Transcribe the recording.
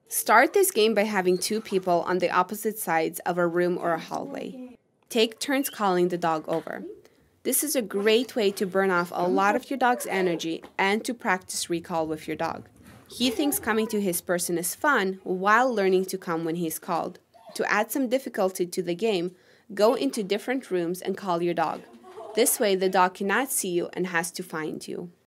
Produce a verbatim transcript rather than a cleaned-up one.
Start this game by having two people on the opposite sides of a room or a hallway. Take turns calling the dog over. This is a great way to burn off a lot of your dog's energy and to practice recall with your dog. He thinks coming to his person is fun while learning to come when he's called. To add some difficulty to the game, go into different rooms and call your dog. This way the dog cannot see you and has to find you.